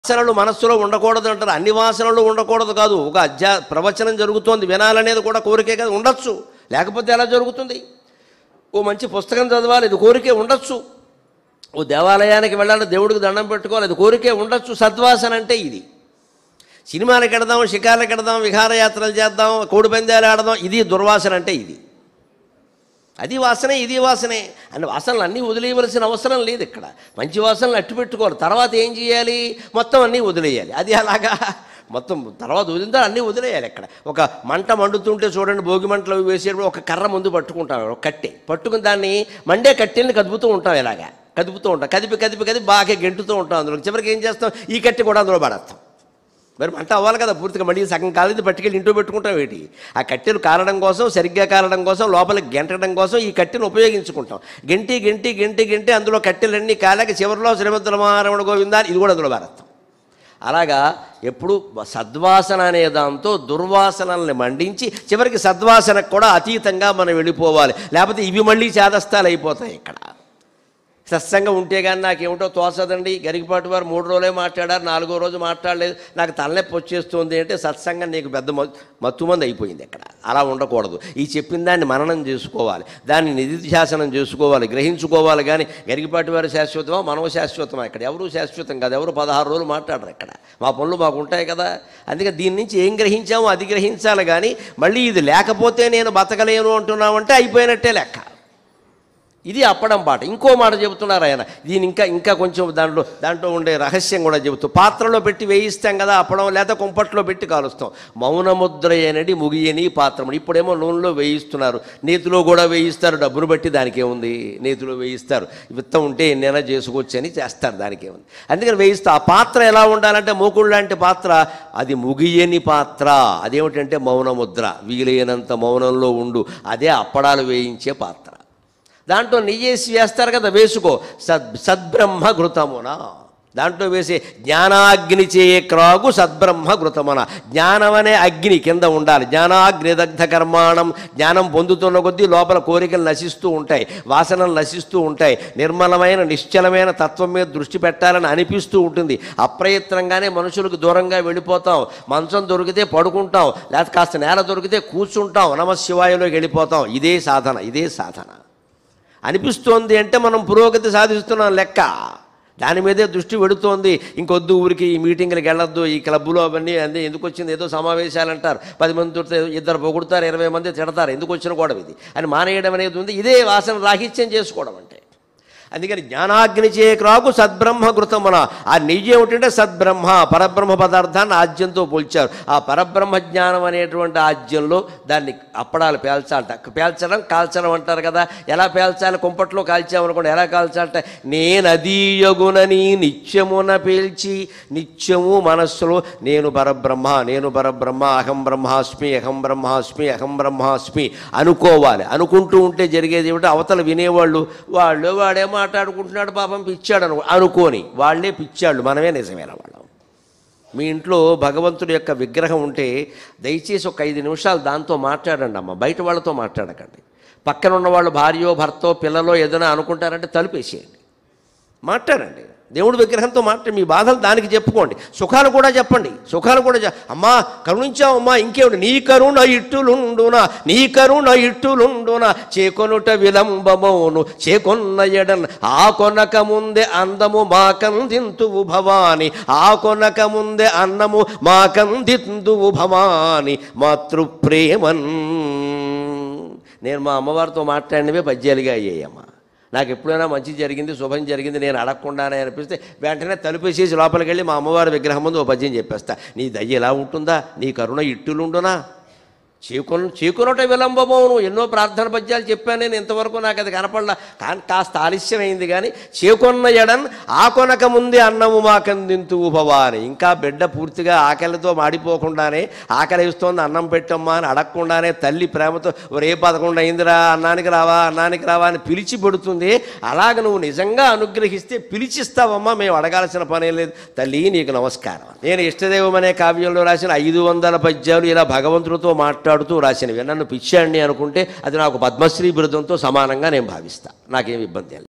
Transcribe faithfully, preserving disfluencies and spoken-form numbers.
వాసనలు మనస్సులో ఉండకూడదు అంటారు. అన్ని వాసనలు ఉండకూడదు కాదు. ఒక అధ్యా ప్రవచనం జరుగుతోంది, వినాలనేది కూడా కోరికే కదా, ఉండొచ్చు. లేకపోతే ఎలా జరుగుతుంది? ఓ మంచి పుస్తకం చదవాలి, ఇది కోరికే ఉండొచ్చు. ఓ దేవాలయానికి వెళ్ళాలి, దేవుడికి దండం పెట్టుకోవాలి, అది కోరికే ఉండొచ్చు. సద్వాసన అంటే ఇది. సినిమాలకు వెడదాం, షికార్లకు వెడదాం, విహారయాత్రలు చేద్దాం, కోడి పందాలు ఆడదాం, ఇది దుర్వాసన అంటే ఇది. అది వాసనే, ఇది వాసనే అని వాసనలు అన్నీ వదిలేయవలసిన అవసరం లేదు. ఇక్కడ మంచి వాసనలు అట్టు పెట్టుకోవాలి. తర్వాత ఏం చేయాలి? మొత్తం అన్నీ వదిలేయాలి. అది అలాగా మొత్తం తర్వాత వదిలిందా అన్నీ వదిలేయాలి. ఇక్కడ ఒక మంట మండుతుంటే చూడండి, భోగి మంటలు వేసేటప్పుడు ఒక కర్ర ముందు పట్టుకుంటాం, ఒక కట్టె పట్టుకుని దాన్ని మండే కట్టెల్ని కదుపుతూ ఉంటాం. ఇలాగా కదుపుతూ ఉంటాం, కదిపి కదిపి కదిపి బాగా గెంటుతూ ఉంటాం. అందులో చివరికి ఏం చేస్తాం? ఈ కట్టె కూడా అందులో పడేస్తాం. మరి మంట అవ్వాలి కదా పూర్తిగా. మళ్ళీ సగం కాలేదు పట్టుకెళ్ళి ఇంట్లో పెట్టుకుంటాం. ఏంటి ఆ కట్టెలు కారడం కోసం, సరిగ్గా కారడం కోసం, లోపలికి గెంటడం కోసం ఈ కట్టెను ఉపయోగించుకుంటాం. గెంటి గెంటి గెంటి గెంటి అందులో కట్టెలన్నీ కాలేక చివరిలో శ్రీమద్దుల మహారమణ గోవిందా ఇది కూడా అందులో భారతం. అలాగా ఎప్పుడు సద్వాసన అనే దాంతో దుర్వాసనల్ని మండించి చివరికి సద్వాసనకు కూడా అతీతంగా మనం వెళ్ళిపోవాలి. లేకపోతే ఇవి మళ్ళీ చేదస్తాలు అయిపోతాయి. ఇక్కడ సత్సంగం ఉంటే కానీ నాకేమిటో తోచదండి. గరికపాటి వారు మూడు రోజులే మాట్లాడారు, నాలుగో రోజు మాట్లాడలేదు, నాకు తలనొప్పి వచ్చేస్తుంది అంటే సత్సంగం నీకు పెద్ద మత్తుమంది అయిపోయింది. ఇక్కడ అలా ఉండకూడదు. ఈ చెప్పిన దాన్ని మననం చేసుకోవాలి, దాన్ని నిధిధ్యాసనం చేసుకోవాలి, గ్రహించుకోవాలి. కానీ గరికపాటి వారు శాశ్వతమా, మనవ శాశ్వతమా? ఇక్కడ ఎవరు శాశ్వతం కాదు. ఎవరు పదహారు రోజులు మాట్లాడరు. ఇక్కడ మా పనులు మాకు ఉంటాయి కదా. అందుకే దీని నుంచి ఏం గ్రహించామో అది గ్రహించాలి. కానీ మళ్ళీ ఇది లేకపోతే నేను బతకలేను అంటున్నామంటే అయిపోయినట్టే లెక్క. ఇది అప్పడం పాట. ఇంకో మాట చెబుతున్నారు ఆయన. దీని ఇంకా ఇంకా కొంచెం దాంట్లో దాంట్లో ఉండే రహస్యం కూడా చెబుతూ, పాత్రలో పెట్టి వేయిస్తాం కదా అప్పడం, లేదా కుంపట్లో పెట్టి కాలుస్తాం. మౌనముద్ర అనేది ముగియని పాత్రముడు. ఇప్పుడేమో నూనెలో వేయిస్తున్నారు, నేతిలో కూడా వేయిస్తారు. డబ్బును బట్టి దానికి ఏముంది, నేతిలో వేయిస్తారు. విత్తం ఉంటే ఎన్నైనా చేసుకోవచ్చు అని చేస్తారు, దానికి ఏముంది. అందుకని వేయిస్తా. ఆ పాత్ర ఎలా ఉండాలంటే మూకుడు లాంటి పాత్ర, అది ముగియని పాత్ర. అదేమిటంటే మౌనముద్ర, వీలైనంత మౌనంలో ఉండు. అదే అప్పడాలు వేయించే పాత్ర. దాంట్లో నెయ్యేసి వేస్తారు కదా, వేసుకో. సద్ సద్బ్రహ్మ ఘృతమున, దాంట్లో వేసే జ్ఞానాగ్ని చే క్రాగు సద్బ్రహ్మ ఘృతమున. జ్ఞానం అనే అగ్ని కింద ఉండాలి. జ్ఞానాగ్ని దగ్ధ కర్మాణం. జ్ఞానం పొందుతున్న కొద్దీ లోపల కోరికలు నశిస్తూ ఉంటాయి, వాసనలు నశిస్తూ ఉంటాయి. నిర్మలమైన నిశ్చలమైన తత్వం మీద దృష్టి పెట్టాలని అనిపిస్తూ ఉంటుంది. అప్రయత్నంగానే మనుషులకు దూరంగా వెళ్ళిపోతాం. మంచం దొరికితే పడుకుంటాం, లేకపోతే కాస్త నేల దొరికితే కూర్చుంటాం, నమశివాయలోకి వెళ్ళిపోతాం. ఇదే సాధన, ఇదే సాధన. అనిపిస్తోంది అంటే మనం పురోగతి సాధిస్తున్నాం లెక్క. దాని మీదే దృష్టి పెడుతోంది. ఇంకొద్దు, ఊరికి ఈ మీటింగ్లకు వెళ్ళొద్దు, ఈ క్లబ్బులో అవన్నీ అన్నీ ఎందుకు వచ్చింది, ఏదో సమావేశాలు అంటారు, పది మంది ఇద్దరు పొగుడుతారు, ఇరవై మంది తిడతారు, ఎందుకు వచ్చిన కూడా ఇది అని మానేయడం అనేది ఉంది. ఇదే వాసన రాహిత్యం చేసుకోవడం అంటే. అందుకని జ్ఞానాగ్ని చే క్రాకు సద్బ్రహ్మ ఘృతమున. ఆ నెయ్యి ఏమిటంటే సద్బ్రహ్మ, పరబ్రహ్మ పదార్థాన్ని ఆజ్యంతో పోల్చారు. ఆ పరబ్రహ్మ జ్ఞానం అనేటువంటి ఆజ్యంలో దాన్ని అప్పడాలు పేల్చాలట. పేల్చడం కాల్చడం అంటారు కదా. ఎలా పేల్చాలి? కుంపట్లో కాల్చామనుకోండి, ఎలా కాల్చాలట? నేను అదీయగునని నిత్యమున పేల్చి, నిత్యము మనస్సులో నేను పరబ్రహ్మ, నేను పరబ్రహ్మ, అహం బ్రహ్మాస్మి, అహం బ్రహ్మాస్మి, అహం బ్రహ్మాస్మి అనుకోవాలి. అనుకుంటూ ఉంటే జరిగేది ఏమిటో, అవతల వినేవాళ్ళు వాళ్ళు వాడేమో మాట్లాడుకుంటున్నాడు పాపం పిచ్చాడు అను అనుకోని వాళ్ళే పిచ్చాళ్ళు, మనమే నిజమైన వాళ్ళం. మీ ఇంట్లో భగవంతుడి యొక్క విగ్రహం ఉంటే దయచేసి ఒక ఐదు నిమిషాలు దాంతో మాట్లాడండి అమ్మ. బయట వాళ్ళతో మాట్లాడకండి. పక్కన ఉన్న వాళ్ళు భార్యో భర్తో పిల్లలో ఏదైనా అనుకుంటారంటే తలుపేసేయండి, మాట్లాడండి. దేవుడి విగ్రహంతో మాట్లాడి మీ బాధలు దానికి చెప్పుకోండి. సుఖాలు కూడా చెప్పండి, సుఖాలు కూడా అమ్మా కరుణించావమ్మా, ఇంకేమిటి, నీ కరుణ ఇట్టులుండునా, నీ కరుణ ఇట్టులుండునా, చేకొనుట విలంబమోను చేకొన్న ఎడన్, ఆ కొనక ముందే అందము మాకందింతువు భవాని, ఆ కొనక ముందే అన్నము మాకందింతువు భవాని మాతృప్రేమన్. నేను మా అమ్మవారితో మాట్లాడినవే పద్యాలుగా అయ్యాయమ్మా. నాకు ఎప్పుడైనా మంచి జరిగింది, శుభం జరిగింది నేను అడగకుండానే అనిపిస్తే వెంటనే తలుపేసేసి లోపలికి వెళ్ళి మా అమ్మవారి విగ్రహం ముందు ఓ పద్యం చెప్పేస్తా. నీ దయ్య ఎలా ఉంటుందా, నీ కరుణ ఇట్టులుండునా, చేకొను చేకొనట విలంబమోను. ఎన్నో ప్రార్థన పద్యాలు చెప్పాను నేను, ఇంతవరకు నాకు అది కనపడలా. కానీ కాస్త ఆలస్యమైంది. కానీ చేకొన్న ఎడన్ ఆ కొనక ముందే అన్నము మాకందింతువు భవాని. ఇంకా బిడ్డ పూర్తిగా ఆకలితో మాడిపోకుండానే, ఆకలి ఇస్తోంది అన్నం పెట్టమ్మా అని అడగకుండానే తల్లి ప్రేమతో ఒరే పదకొండు అయిందిరా, అన్నానికి రావా, అన్నానికి రావా అని పిలిచి పెడుతుంది. అలాగ నువ్వు నిజంగా అనుగ్రహిస్తే పిలిచిస్తావమ్మా, మేము అడగాల్సిన పనే లేదు. తల్లి నీకు నమస్కారం. నేను ఇష్టదైవం అనే కావ్యంలో రాసిన ఐదు వందల పద్యాలు ఇలా భగవంతుడితో మాట్లాడుతూ రాసినవి. నన్ను పిచ్చాడిని అనుకుంటే అది నాకు పద్మశ్రీ బిరుదంతో సమానంగా నేను భావిస్తాను. నాకేం ఇబ్బంది లేదు.